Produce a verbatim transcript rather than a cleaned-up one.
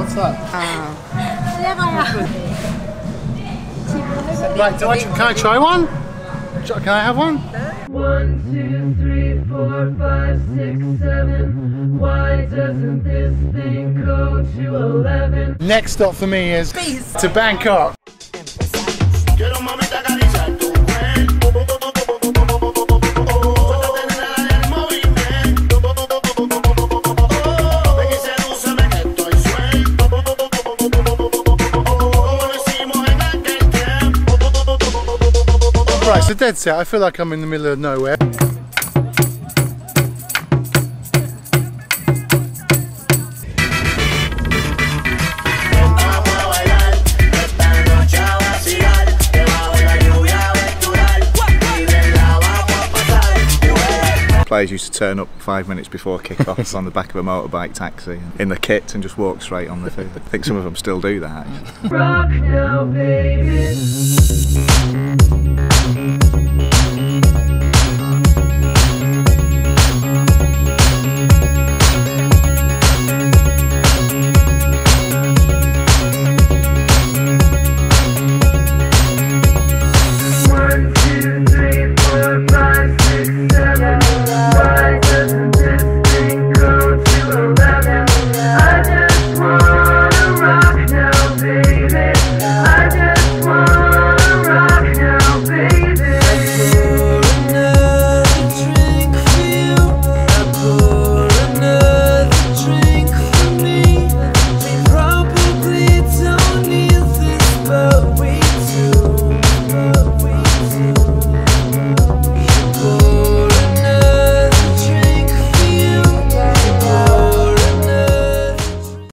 What's that? Right, do I, can I try one? Can I have one? One, two, three, four, five, six, seven. Why doesn't this thing go to eleven? Next stop for me is Peace. to Bangkok. Right, so dead set. I feel like I'm in the middle of nowhere. Players used to turn up five minutes before kick-offs on the back of a motorbike taxi in the kit and just walk straight on the field. I think some of them still do that. Rock now, baby.